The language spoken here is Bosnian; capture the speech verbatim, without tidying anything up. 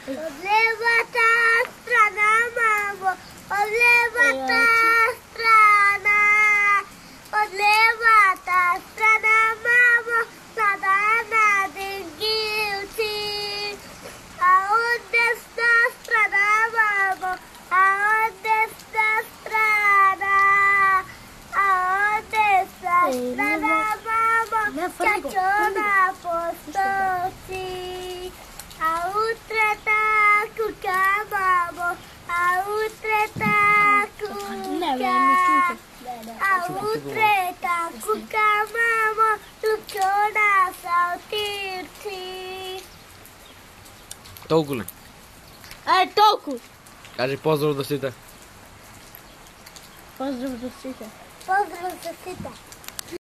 Odlewata strana, mamo, odlewata strana, odlewata strana, mamo, sada na dęgilci. A od desna strana, mamo, a od desna strana, a od desna strana, mamo, ciaciona postoci. A utreta kuka, mamo, a utreta kuka, a utreta kuka, mamo, tučona sa otirci. Toliko li? Aj, toliko. Kaži pozdrav do svita. Pozdrav do svita. Pozdrav do svita.